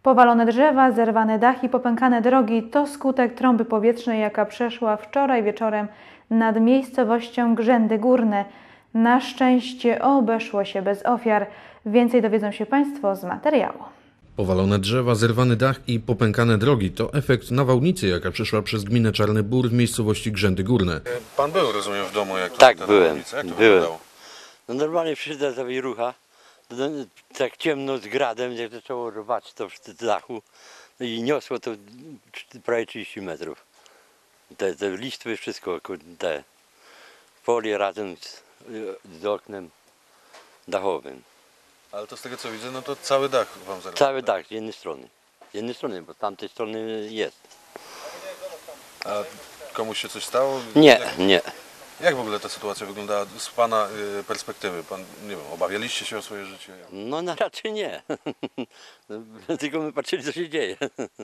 Powalone drzewa, zerwane dachy i popękane drogi to skutek trąby powietrznej, jaka przeszła wczoraj wieczorem nad miejscowością Grzędy Górne. Na szczęście obeszło się bez ofiar. Więcej dowiedzą się Państwo z materiału. Powalone drzewa, zerwany dach i popękane drogi to efekt nawałnicy, jaka przeszła przez gminę Czarny Bór w miejscowości Grzędy Górne. Pan był, rozumiem, w domu, jak to Tak, ta byłem. nawałnica? Jak to Byłem. wyglądało? No normalnie przyszedł ta rucha, tak ciemno z gradem, jak zaczęło rwać to z dachu i niosło to prawie 30 metrów. Te listwy, wszystko, te folie razem z oknem dachowym. Ale to z tego co widzę, no to cały dach wam zerwał. Cały dach z jednej strony. Z jednej strony, bo z tamtej strony jest. A komuś się coś stało? Nie, nie. Jak w ogóle ta sytuacja wyglądała z pana perspektywy? Pan, nie wiem, obawialiście się o swoje życie? No raczej nie. Tylko my patrzyli, co się dzieje.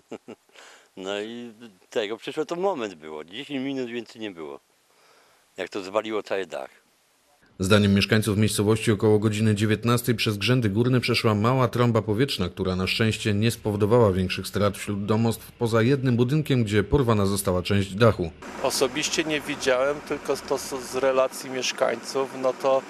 No i tego przyszło to moment było. 10 minut więcej nie było. Jak to zwaliło cały dach. Zdaniem mieszkańców miejscowości około godziny 19 przez Grzędy Górne przeszła mała trąba powietrzna, która na szczęście nie spowodowała większych strat wśród domostw poza jednym budynkiem, gdzie porwana została część dachu. Osobiście nie widziałem, tylko to z relacji mieszkańców, no to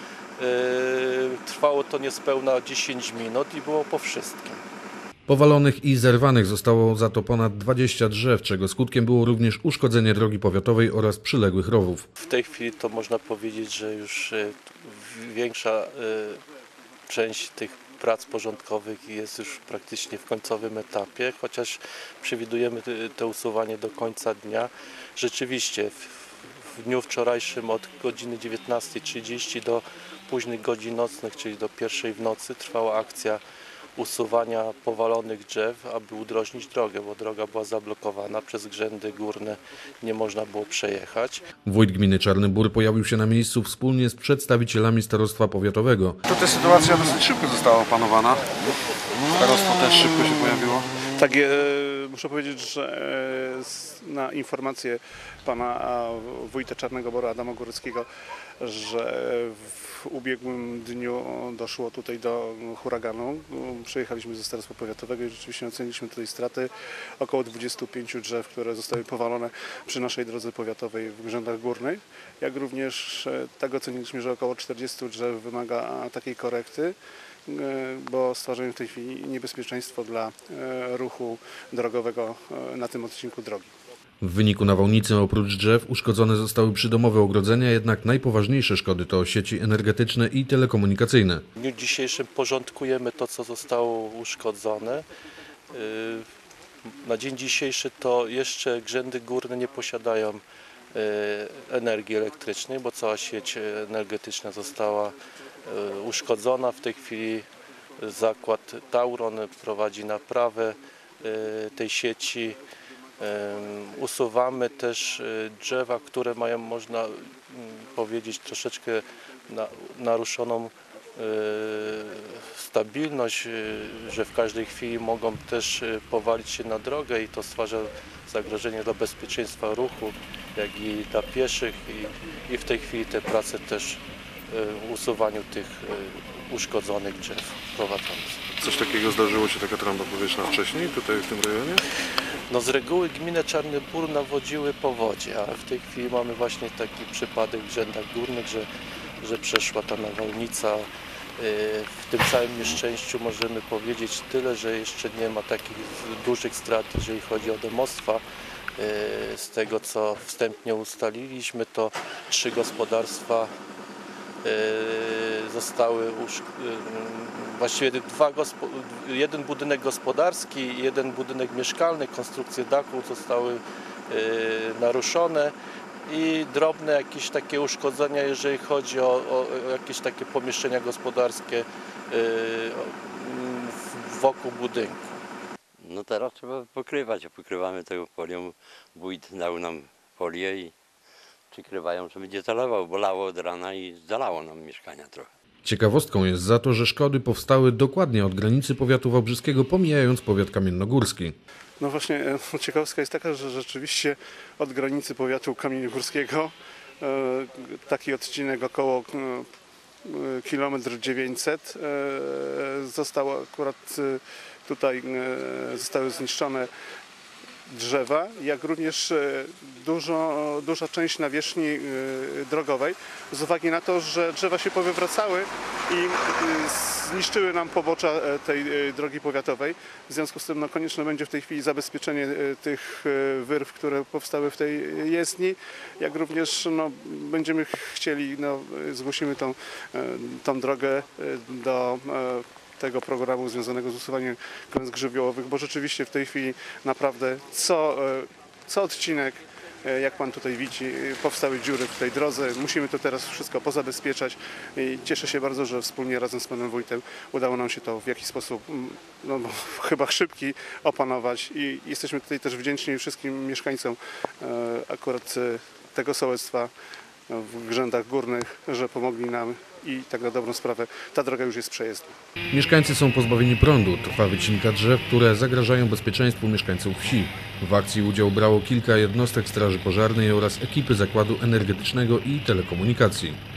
trwało to niespełna 10 minut i było po wszystkim. Powalonych i zerwanych zostało za to ponad 20 drzew, czego skutkiem było również uszkodzenie drogi powiatowej oraz przyległych rowów. W tej chwili to można powiedzieć, że już większa część tych prac porządkowych jest już praktycznie w końcowym etapie, chociaż przewidujemy to usuwanie do końca dnia. Rzeczywiście w dniu wczorajszym od godziny 19:30 do późnych godzin nocnych, czyli do 1:00 w nocy trwała akcja usuwania powalonych drzew, aby udrożnić drogę, bo droga była zablokowana przez Grzędy Górne, nie można było przejechać. Wójt gminy Czarny Bór pojawił się na miejscu wspólnie z przedstawicielami starostwa powiatowego. To ta sytuacja dosyć szybko została opanowana. Starostwo też szybko się pojawiło. Tak, muszę powiedzieć, że na informację pana wójta Czarnego Boru Adama Góreckiego, że w ubiegłym dniu doszło tutaj do huraganu. Przyjechaliśmy ze starostwa powiatowego i rzeczywiście oceniliśmy tutaj straty około 25 drzew, które zostały powalone przy naszej drodze powiatowej w Grzędach Górnych. Jak również tak oceniliśmy, że około 40 drzew wymaga takiej korekty, bo stwarzają w tej chwili niebezpieczeństwo dla ruchu drogowego na tym odcinku drogi. W wyniku nawałnicy oprócz drzew uszkodzone zostały przydomowe ogrodzenia, jednak najpoważniejsze szkody to sieci energetyczne i telekomunikacyjne. W dniu dzisiejszym porządkujemy to, co zostało uszkodzone. Na dzień dzisiejszy to jeszcze Grzędy Górne nie posiadają energii elektrycznej, bo cała sieć energetyczna została uszkodzona. W tej chwili zakład Tauron prowadzi naprawę tej sieci. Usuwamy też drzewa, które mają, można powiedzieć, troszeczkę naruszoną stabilność, że w każdej chwili mogą też powalić się na drogę i to stwarza zagrożenie dla bezpieczeństwa ruchu, jak i dla pieszych i w tej chwili te prace też usuwaniu tych uszkodzonych drzew prowadzone. Coś takiego zdarzyło się, taka trąba powietrzna wcześniej tutaj w tym rejonie? No z reguły gminę Czarny Bór nawodziły powodzie, ale w tej chwili mamy właśnie taki przypadek w Grzędach Górnych, że przeszła ta nawałnica. W tym całym nieszczęściu możemy powiedzieć tyle, że jeszcze nie ma takich dużych strat, jeżeli chodzi o domostwa. Z tego, co wstępnie ustaliliśmy, to 3 gospodarstwa zostały właściwie jeden budynek gospodarski i jeden budynek mieszkalny, konstrukcje dachu zostały naruszone i drobne jakieś takie uszkodzenia, jeżeli chodzi o jakieś takie pomieszczenia gospodarskie wokół budynku. No teraz trzeba pokrywać, pokrywamy tego folią. Wójt dał nam folię i przykrywają, że będzie zalewał, bo lało od rana i zalało nam mieszkania trochę. Ciekawostką jest za to, że szkody powstały dokładnie od granicy powiatu wałbrzyskiego, pomijając powiat kamiennogórski. No właśnie, ciekawostka jest taka, że rzeczywiście od granicy powiatu kamiennogórskiego taki odcinek około kilometr 900 został akurat tutaj zostały zniszczone drzewa, jak również duża część nawierzchni drogowej z uwagi na to, że drzewa się powywracały i zniszczyły nam pobocza tej drogi powiatowej. W związku z tym konieczne będzie w tej chwili zabezpieczenie tych wyrw, które powstały w tej jezdni, jak również będziemy chcieli, zgłosimy tą drogę do tego programu związanego z usuwaniem klęsk żywiołowych, bo rzeczywiście w tej chwili naprawdę co odcinek, jak Pan tutaj widzi, powstały dziury w tej drodze. Musimy to teraz wszystko pozabezpieczać i cieszę się bardzo, że wspólnie razem z Panem Wójtem udało nam się to w jakiś sposób, chyba szybki, opanować i jesteśmy tutaj też wdzięczni wszystkim mieszkańcom akurat tego sołectwa w Grzędach Górnych, że pomogli nam i tak na dobrą sprawę ta droga już jest przejezdna. Mieszkańcy są pozbawieni prądu, trwa wycinka drzew, które zagrażają bezpieczeństwu mieszkańców wsi. W akcji udział brało kilka jednostek straży pożarnej oraz ekipy Zakładu Energetycznego i Telekomunikacji.